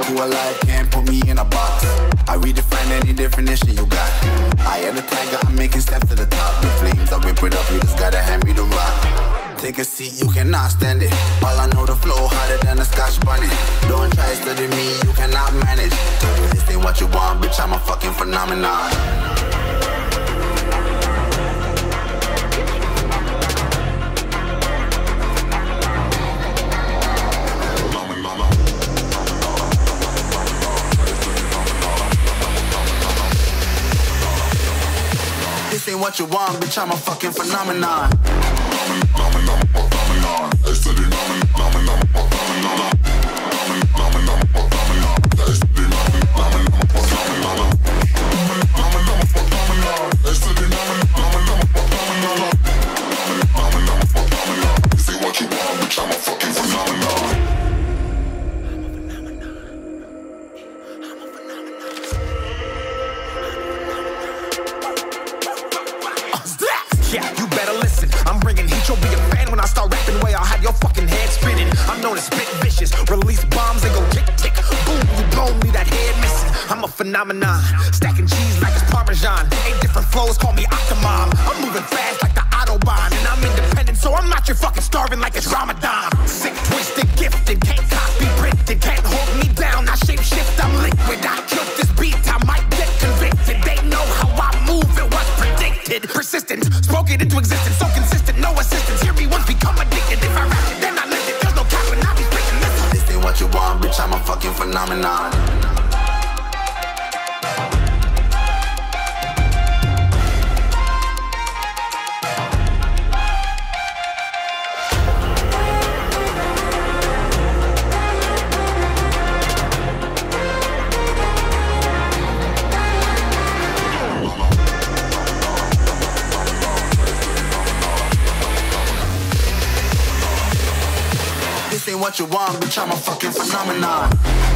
cool life can't put me in a box. I redefine any definition you got. I am the tiger, I'm making steps to the top. The flames, I whip it up, you just gotta hand me the rock. Take a seat, you cannot stand it. All I know, the flow harder than a Scotch bunny. Don't try study me, you cannot manage. This ain't what you want, bitch, I'm a fucking phenomenon. This ain't what you want, bitch, I'm a fucking phenomenon. Yeah, you better listen. I'm bringing heat, you'll be a fan when I start rapping. Way I'll have your fucking head spinning. I'm known as spit vicious, release bombs and go tick tick. Boom, you blown me that head missing. I'm a phenomenon, stacking cheese like it's Parmesan. 8 different flows, call me Octomom. I'm moving fast like the Autobahn, and I'm independent, so I'm not your fucking starving like it's Ramadan. Sick, twisted, gifted, can't copy, printed, can't hold me down. I shape shift, I'm liquid. I killed this beat, I might get convicted. They know how I move, it was predicted. Persistent, spoke it into existence, so consistent, no assistance. Hear me once, become addicted. If I rap it, then I live it. There's no cap when I be spitting. Listen. This ain't what you want, bitch, I'm a fucking phenomenon. This ain't what you want, bitch, I'm a fucking phenomenon.